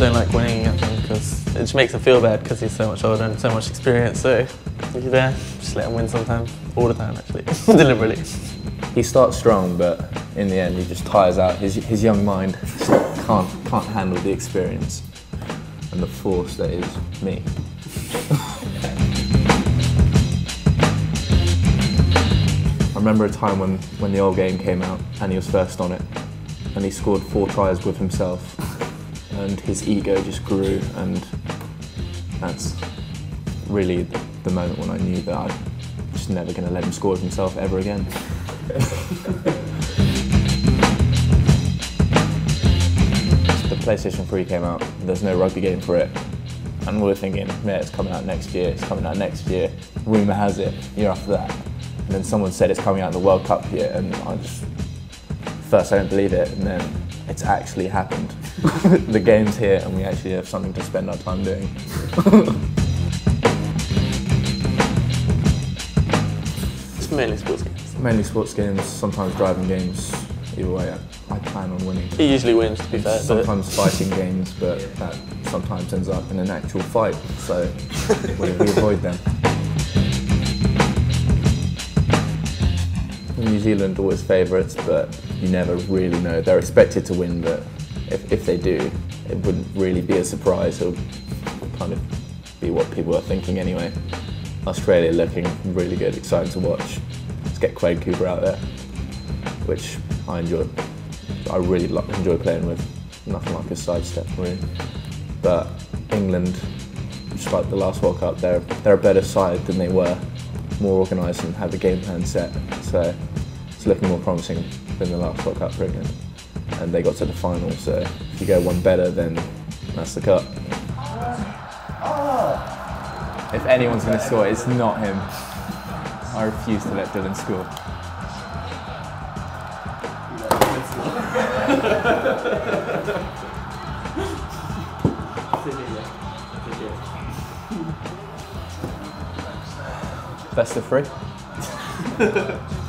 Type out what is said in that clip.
don't like winning, I think, because it just makes him feel bad because he's so much older and so much experience. So if you're there, just let him win sometimes, all the time actually, deliberately. He starts strong, but in the end he just tires out. His young mind can't handle the experience and the force that is me. I remember a time when the old game came out and he was first on it and he scored 4 tries with himself and his ego just grew, and that's really the moment when I knew that I'm just never going to let him score with himself ever again. The PlayStation 3 came out, there's no rugby game for it, and we were thinking, yeah, it's coming out next year, it's coming out next year. Rumour has it, year after that. And then someone said it's coming out in the World Cup year, and first I didn't believe it, and then it's actually happened. The game's here, and we actually have something to spend our time doing. It's mainly sports games. Mainly sports games, sometimes driving games. Either way, I plan on winning. He usually wins, to be fair. Sometimes fighting games, but that sometimes ends up in an actual fight, so we avoid them. New Zealand always favourites, but you never really know. They're expected to win, but if they do, it wouldn't really be a surprise. It would kind of be what people are thinking anyway. Australia looking really good, exciting to watch. Let's get Quade Cooper out there, which I enjoy. I really enjoy playing with. Nothing like a sidestep, really. But England, just like the last World Cup, they're a better side than they were. More organised and have a game plan set, so it's looking more promising than the last World Cup for England. And they got to the final, so if you go one better, then that's the cup. If anyone's going to score, it's not him. I refuse to let Dylan score. Best of 3.